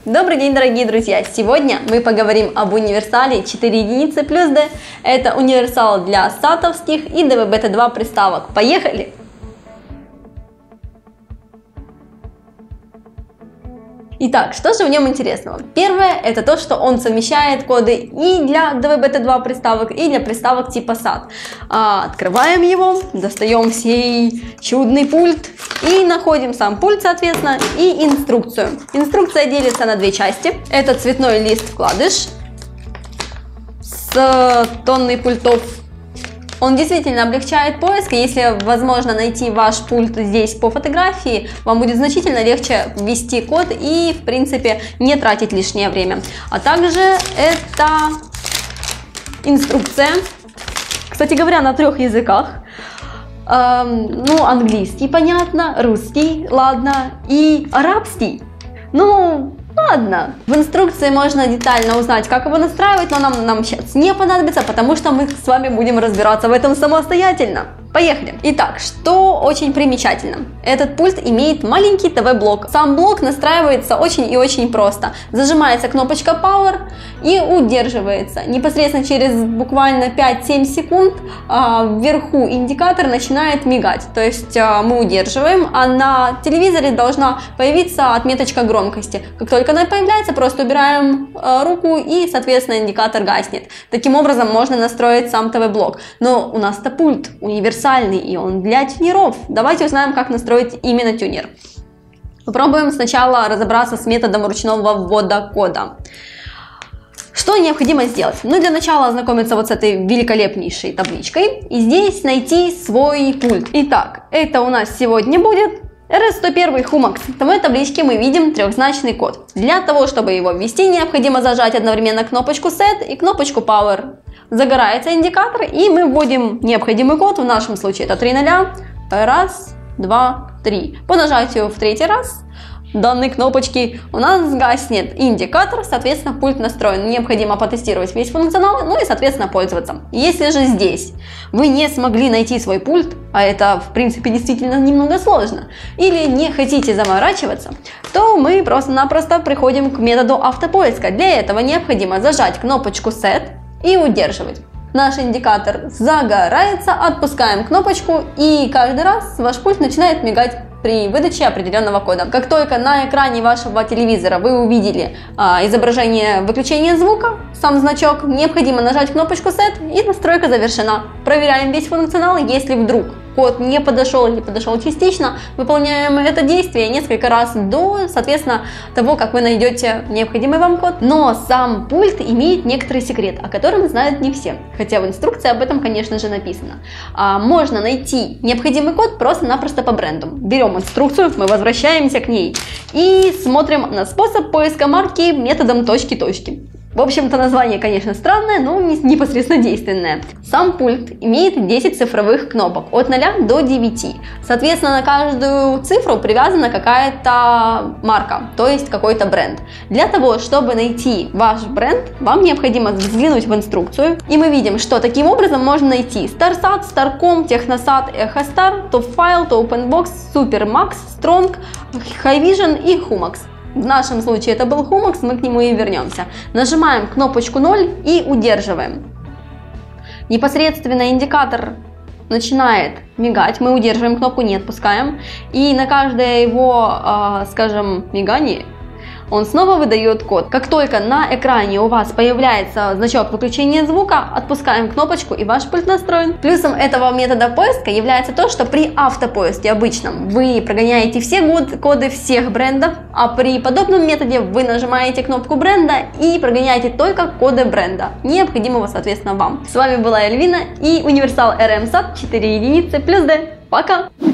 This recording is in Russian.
Добрый день, дорогие друзья! Сегодня мы поговорим об универсале 4 единицы плюс D. Это универсал для сатовских и DVB-T2 приставок. Поехали! Итак, что же в нем интересного? Первое, это то, что он совмещает коды и для DVB-T2 приставок, и для приставок типа SAT. Открываем его, достаем сей чудный пульт и находим сам пульт, соответственно, и инструкцию. Инструкция делится на две части. Это цветной лист-вкладыш с тонной пультов. Он действительно облегчает поиск, и если возможно найти ваш пульт здесь по фотографии, вам будет значительно легче ввести код и, в принципе, не тратить лишнее время. А также это инструкция, кстати говоря, на 3 языках. Английский, понятно, русский, ладно, и арабский. Ладно, в инструкции можно детально узнать, как его настраивать, но нам сейчас не понадобится, потому что мы с вами будем разбираться в этом самостоятельно. Поехали! Итак, что очень примечательно. Этот пульт имеет маленький ТВ-блок. Сам блок настраивается очень и очень просто. Зажимается кнопочка Power и удерживается. Непосредственно через буквально 5-7 секунд вверху индикатор начинает мигать. То есть мы удерживаем, а на телевизоре должна появиться отметочка громкости. Как только она появляется, просто убираем руку и, соответственно, индикатор гаснет. Таким образом можно настроить сам ТВ-блок. Но у нас-то пульт универсальный, и он для тюнеров. Давайте узнаем, как настроить именно тюнер. Попробуем сначала разобраться с методом ручного ввода кода. Что необходимо сделать? Для начала ознакомиться вот с этой великолепнейшей табличкой и здесь найти свой пульт. Итак, это у нас сегодня будет RS101 Humax. В этой табличке мы видим трехзначный код. Для того, чтобы его ввести, необходимо зажать одновременно кнопочку Set и кнопочку Power. Загорается индикатор, и мы вводим необходимый код, в нашем случае это 3 0, 1, 2, 3. По нажатию в 3-й раз данной кнопочки у нас гаснет индикатор, соответственно, пульт настроен. Необходимо потестировать весь функционал, и, соответственно, пользоваться. Если же здесь вы не смогли найти свой пульт, а это, в принципе, действительно немного сложно, или не хотите заморачиваться, то мы просто-напросто приходим к методу автопоиска. Для этого необходимо зажать кнопочку Set и удерживать. Наш индикатор загорается, отпускаем кнопочку, и каждый раз ваш пульт начинает мигать при выдаче определенного кода. Как только на экране вашего телевизора вы увидели изображение выключения звука, сам значок, необходимо нажать кнопочку Set, и настройка завершена. Проверяем весь функционал. Если вдруг код не подошел или подошел частично, выполняем это действие несколько раз до, соответственно, того, как вы найдете необходимый вам код. Но сам пульт имеет некоторый секрет, о котором знают не все, хотя в инструкции об этом, конечно же, написано. Можно найти необходимый код просто-напросто по бренду. Берем инструкцию, мы возвращаемся к ней и смотрим на способ поиска марки методом точки-точки. В общем-то, название, конечно, странное, но непосредственно действенное. Сам пульт имеет 10 цифровых кнопок от 0 до 9. Соответственно, на каждую цифру привязана какая-то марка, то есть какой-то бренд. Для того, чтобы найти ваш бренд, вам необходимо взглянуть в инструкцию. И мы видим, что таким образом можно найти StarSat, Starcom, Technosat, EchoStar, TopFile, TopenBox, SuperMax, Strong, HiVision и Humax. В нашем случае это был Humax, мы к нему и вернемся. Нажимаем кнопочку 0 и удерживаем. Непосредственно индикатор начинает мигать, мы удерживаем кнопку, не отпускаем. И на каждое его, скажем, мигание он снова выдает код. Как только на экране у вас появляется значок выключения звука, отпускаем кнопочку, и ваш пульт настроен. Плюсом этого метода поиска является то, что при автопоиске обычном вы прогоняете все коды всех брендов, а при подобном методе вы нажимаете кнопку бренда и прогоняете только коды бренда, необходимого, соответственно, вам. С вами была Эльвина и универсал RMSAT 4 единицы плюс D. Пока!